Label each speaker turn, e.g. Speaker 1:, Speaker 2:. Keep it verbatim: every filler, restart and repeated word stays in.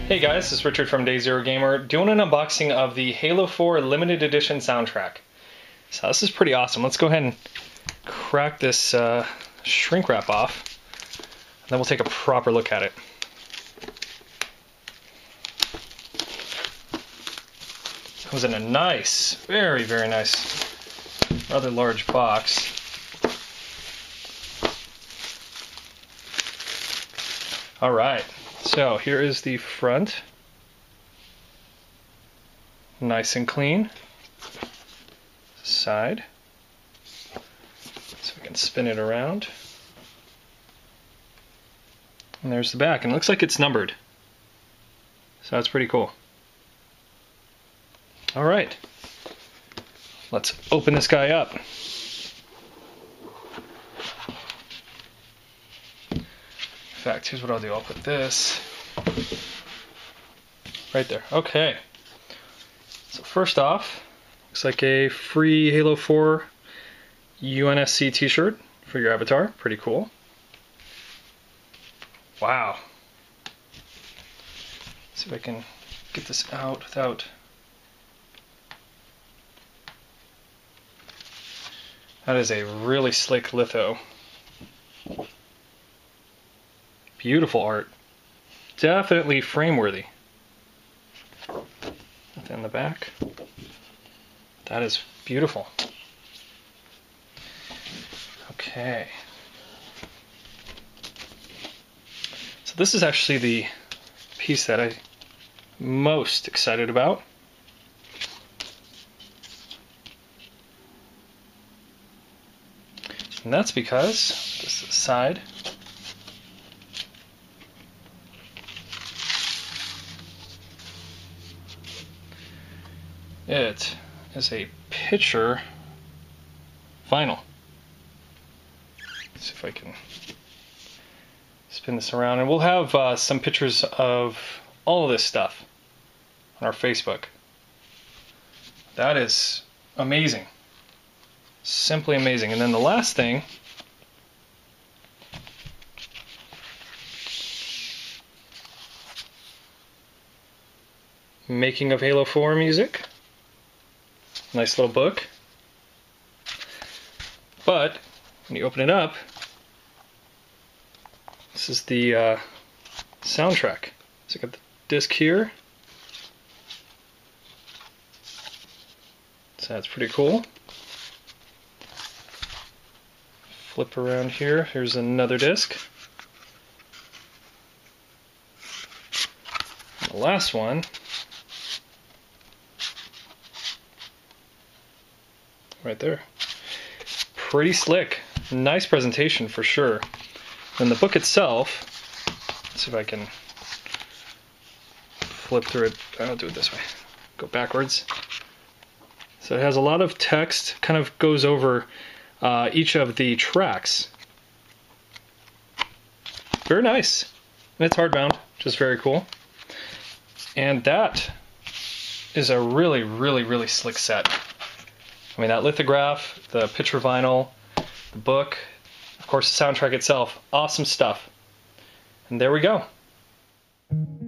Speaker 1: Hey guys, this is Richard from Day Zero Gamer doing an unboxing of the Halo four Limited Edition soundtrack. So this is pretty awesome. Let's go ahead and crack this uh, shrink wrap off, and then we'll take a proper look at it. Comes in a nice, very, very nice, rather large box. All right. So here is the front, nice and clean. Side, so we can spin it around. And there's the back, and it looks like it's numbered. So that's pretty cool. All right, let's open this guy up. In fact, here's what I'll do. I'll put this right there. Okay. So first off, looks like a free Halo four U N S C t-shirt for your avatar. Pretty cool. Wow. Let's see if I can get this out without... That is a really slick litho. Beautiful art. Definitely frame-worthy. Nothing in the back. That is beautiful. Okay. So this is actually the piece that I'm most excited about. And that's because this is the side. It is a picture vinyl. Let's see if I can spin this around, and we'll have uh, some pictures of all of this stuff on our Facebook. That is amazing. Simply amazing. And then the last thing, Making of Halo four music. Nice little book. But when you open it up, this is the uh, soundtrack. So I got the disc here. So that's pretty cool. Flip around here. Here's another disc. And the last one. Right there. Pretty slick. Nice presentation for sure. And the book itself, let's see if I can flip through it. I'll do it this way. Go backwards. So it has a lot of text, kind of goes over uh, each of the tracks. Very nice. And it's hardbound, which is very cool. And that is a really, really, really slick set. I mean, that lithograph, the picture vinyl, the book, of course the soundtrack itself, awesome stuff. And there we go.